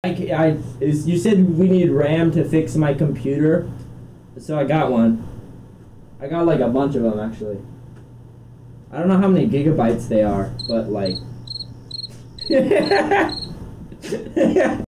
You said we need RAM to fix my computer, so I got one. I got like a bunch of them actually. I don't know how many gigabytes they are, but like.